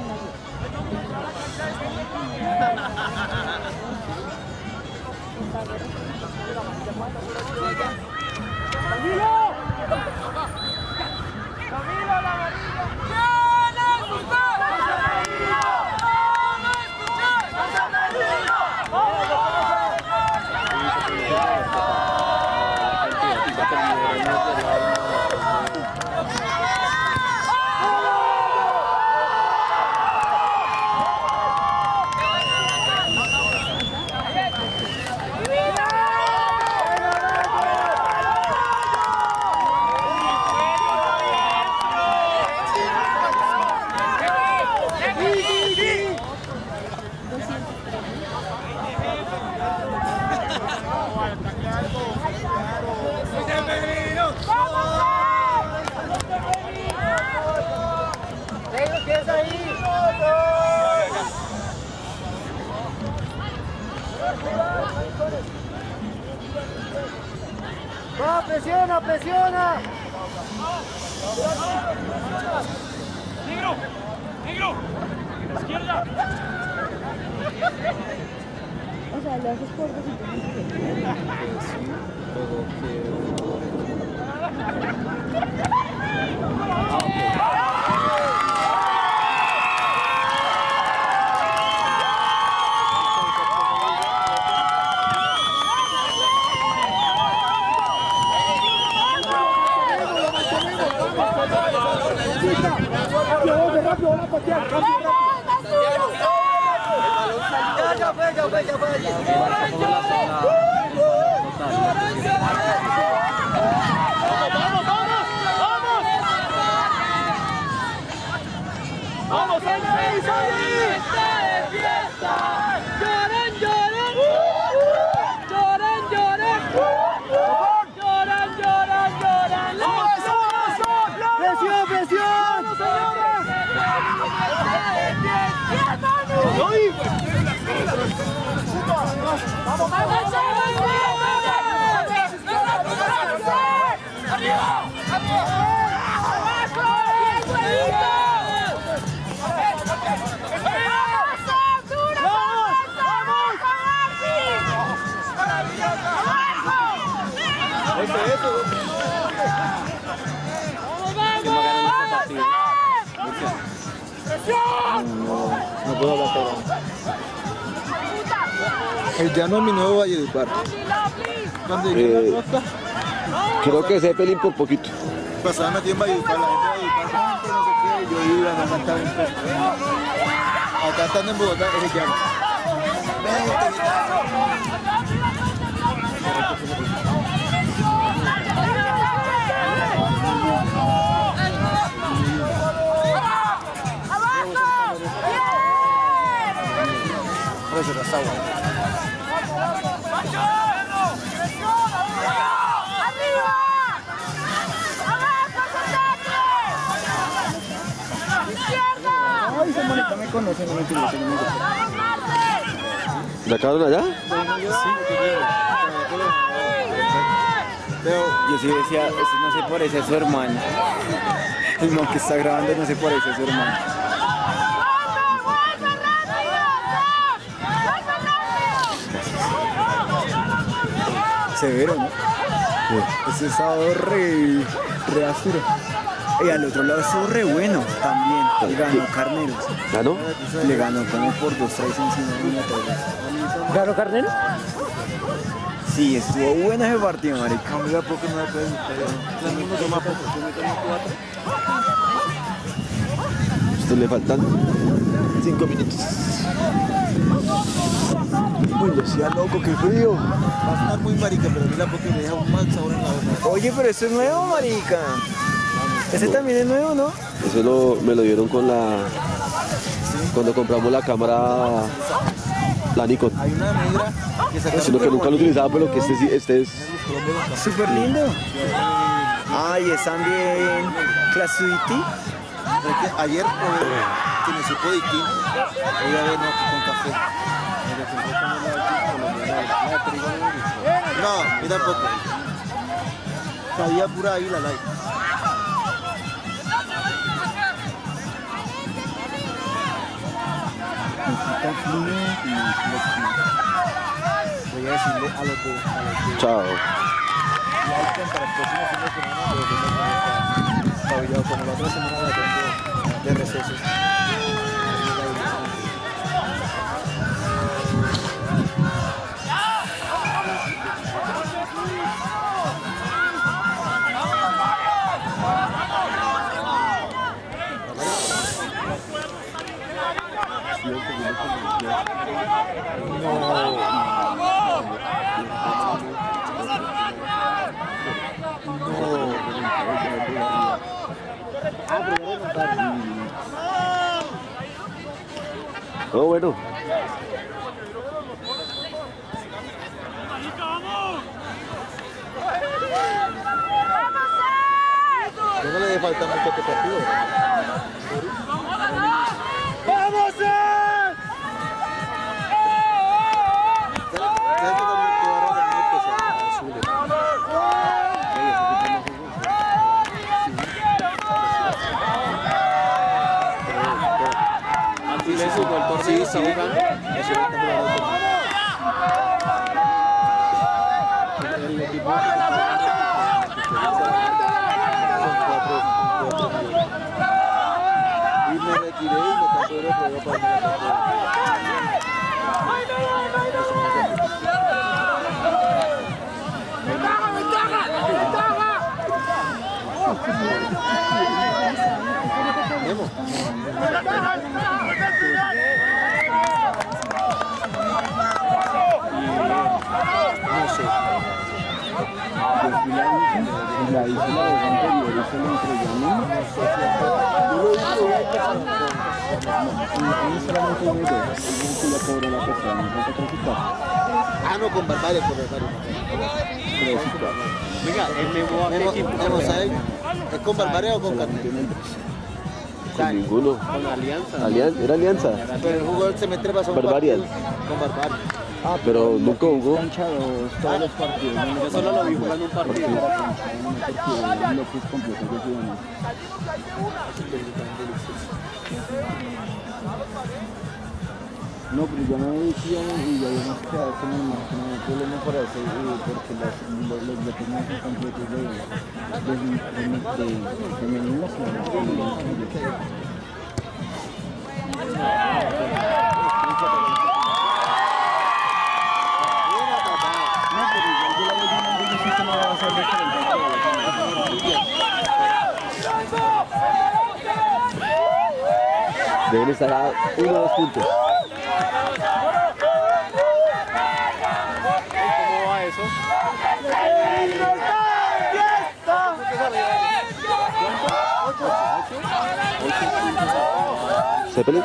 ¡Va, presiona, presiona! ¡Negro! ¡Negro! ¡Izquierda! O sea, lo haces por ¡Rápido, van a patear! Ya ¡Vamos, Sánchez! ¡Fiesta de fiesta! ¡Lloran, lloran! ¡Lloran, lloran! ¡Lloran, lloran, lloran! ¡Presión, presión! ¡Vamos, vamos! ¡Arriba! No puedo hablar todo. El llano es mi nuevo Valledupar. ¿Dónde llegué la costa? Creo que Zeppelin por poquito. Pasaba metido en Valledupar, la gente de Valledupar, no sé qué, yo iba a cantar un poco. Acá estando en Bogotá, es el llano. Eso no está bueno. Ay, esa manita me conoce, no me entiende. ¿La acabaron allá? Yo sí decía, eso no se parece a su hermano. El man que está grabando no se parece a su hermano. Severo, ¿no? Ese sábado re áspero. Y al otro lado estuvo re bueno también. Le ganó Carneros. ¿Ganó? Le ganó como por 2-3 encima de una tabla. ¿Ganó Carnero? Sí, estuvo bueno ese partido, marica. Mira, porque no me puede Esto le faltan 5 minutos. Uy, decía loco, qué frío. Va a sonar muy marica, pero mira porque le deja un mal sabor en la boca. Oye, pero esto es nuevo, marica. Ese también es nuevo, ¿no? Eso me lo dieron con la... Cuando compramos la cámara, la Nikon. Hay una negra que saca Sino que nunca lo utilizaba, pero que este es... Súper lindo. Ah, y es también Class City. Ayer que me supo distinto. Hoy a ver, no, con café. No, yo tampoco. Sabía pura ahí la light. Necesita fino y flexible. Voy a decirle a los de... Chao. Y hay que para el próximo fin de semana lo que no pabellado, como la otra semana la tengo de recesos. Oh, bueno. No le falta mucho a este partido. ¡Vamos, Sí, está jugando. El equipo y me retiré y me tapé de juego para La isla de anterior se lo entregamos. Ah, no, con Barbaria, con Barbaria. Venga, Memo, ¿sabes? ¿Es con Barbaria o con Carnet? Con ninguno. Con Alianza. ¿Era Alianza? Pero el jugador se me trepa son Barbarian. con Barbaria. Ah, Pero nunca jugó. Canchados todos los partidos. Yo solo lo vi jugando un partido. López completo de ciudadanos. No, pero yo me decía y ya habíamos quedado con el marco, no hay problema por eso, porque los bloques más completos de femeninos Deben estar a 1 o 2 puntos. ¿Cómo va eso? Zeppelin.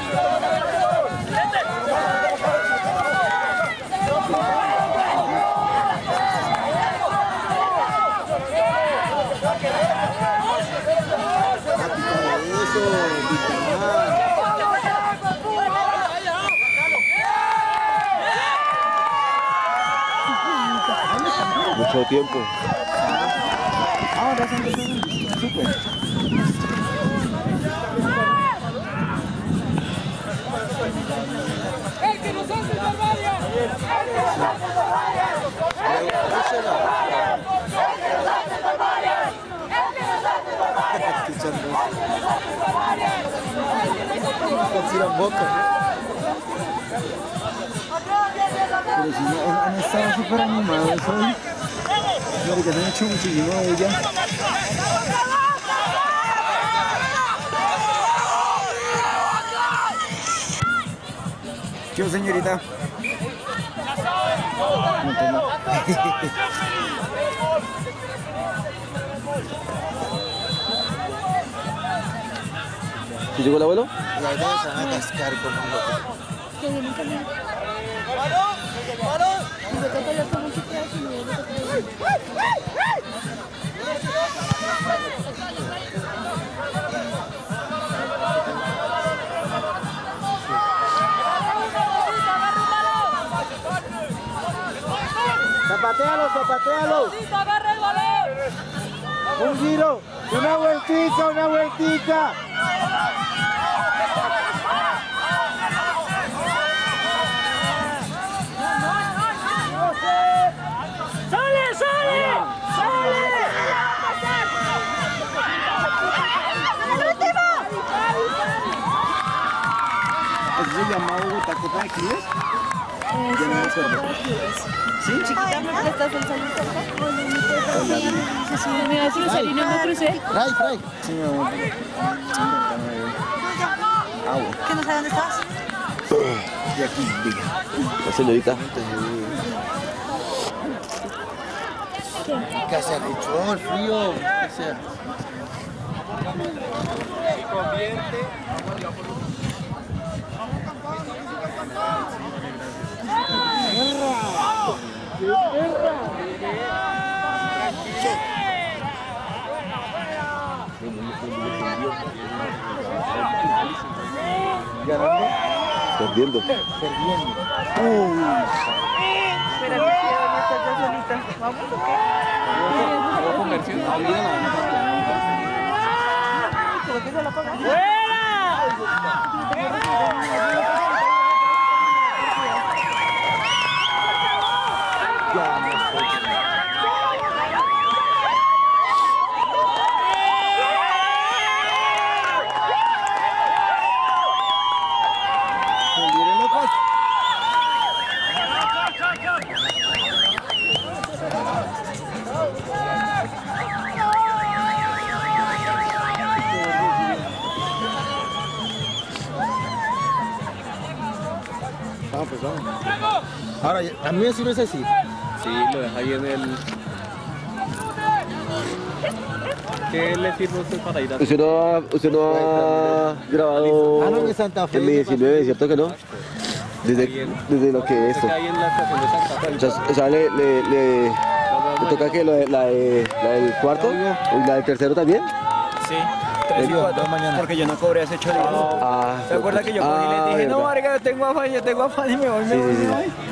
Mucho tiempo. Ahora son súper. ¡El que nos hace Barbaria! Pero si no, han estado súper animados hoy. Marica, se han hecho muchísimo de ella. ¿Qué, señorita? No. ¿Sí llegó el abuelo? Y ahí se van a cascar con un loco. Que viene en camino. Y yo toco lo como que puedo y luego toco lo zapatealo. ¡Agarra el balón! Un giro, una vueltica, una vueltica. ¡Sale, sale! ¡Sale! ¿Eso se llama Bogotá Copa de Clubes? Yo no me acuerdo. ¿Sí? Chiquita, ¿me prestas el celular? Me iba a cruzar y no me crucé. Fray. Sí, mi amor. ¿Que no sabe dónde estás? Y aquí, diga. La señorita. ¿Qué hace? El frío. ¿Qué hace? ¿Ganando? Perdiendo. Perdiendo. ¿Vamos o qué? Ahora, a mí me sirve ese sí. Sí, lo deja ahí en el... ¿Qué le sirve a usted para ir a... ¿Usted no ha grabado no, en Santa Fe. en mi 19, ¿cierto que no? Desde lo que es esto. Ahí en la estación de Santa Fe. O sea, le toca que la del cuarto y la del tercero también. Sí, 3 y 4 mañana. Porque yo no cobré hace 8 días. ¿Se acuerda que yo cogí y les dije, no, marica, tengo afán y me voy, me voy?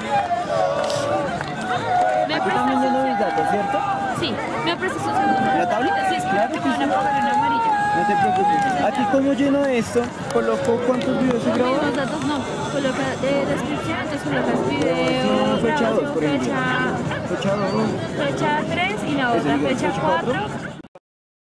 ¿Me Tú también prestas? lleno mis datos, ¿cierto? Sí, ¿me prestas un segundo? ¿La tabla? Sí, es que me van a pagar en amarillo. No te preocupes. ¿Aquí cómo lleno esto? ¿Coloco cuántos videos he Los grabado? mismos datos no, coloca de descripción, entonces colocas video, Fecha 2, por ejemplo. fecha Fecha 2. fecha 3 y la otra fecha 4.